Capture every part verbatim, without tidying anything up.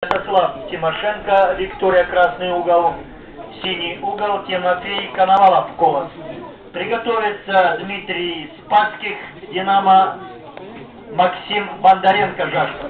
Святослав Тимошенко, Виктория красный угол, синий угол Тимофей Коновалов колос. Приготовится Дмитрий Спасских, Динамо, Максим Бондаренко, Жажда.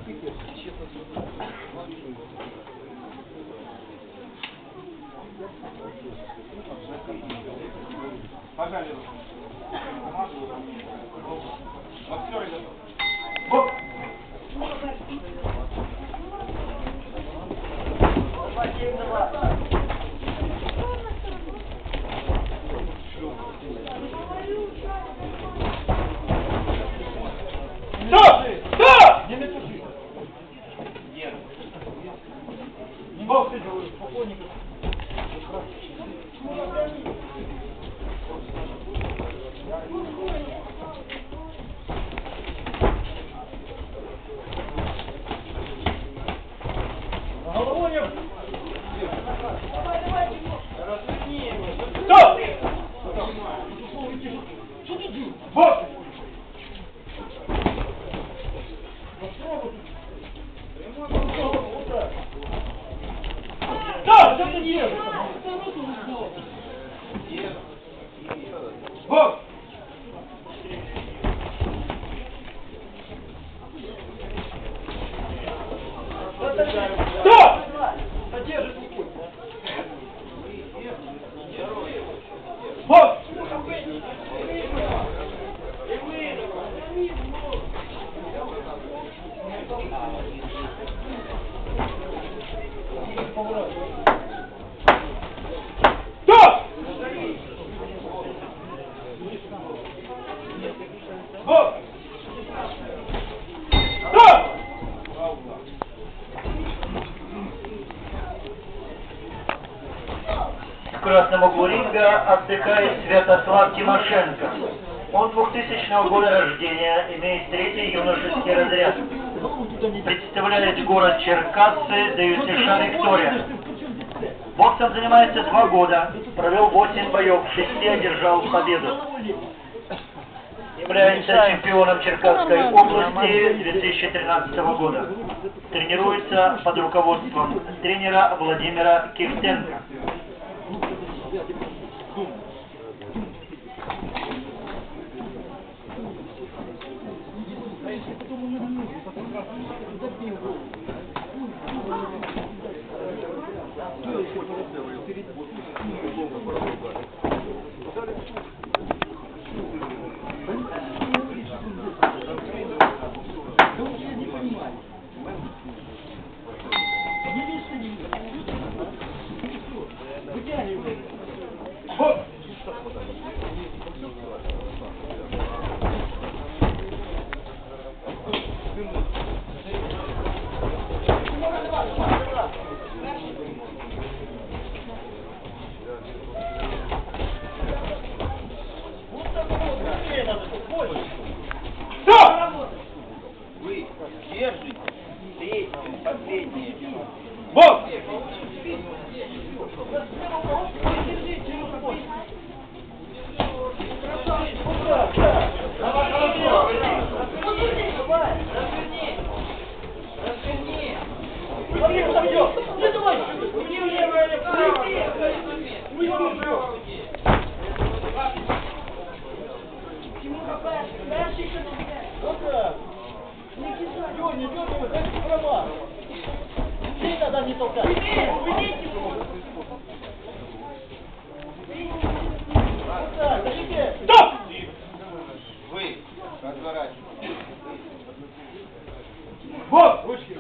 Стоп! Стоп! Не метуши! Нет. Не мог ты делать спокойненько. Головой! Разверни его! Стоп! Вот! Да, что ты делаешь? Вот! Стоп! Подержи руку. Вот! Стоп! Вот! Стоп! В красном углу ринга отдыхает Святослав Тимошенко. Он двухтысячного года рождения, имеет третий юношеский разряд. Представляет город Черкассы, дают США Виктория. Боксом занимается два года, провел восемь боев, в шести одержал победу. Является чемпионом Черкасской области две тысячи тринадцатого года. Тренируется под руководством тренера Владимира Кихтенко. Вы держите третье, последнее. Вот! Дёрни, дёрни, вы дайте права. Здесь надо не толкать. Стоп! Вы, разворачивайтесь. Вот! Ручки.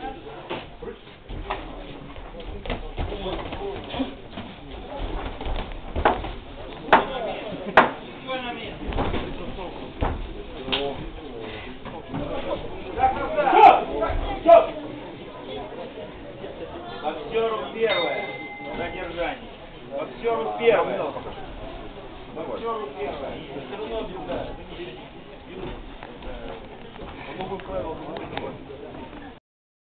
Боксеру первое. Задержание. Боксеру первое. Боксеру первое. Все равно беда.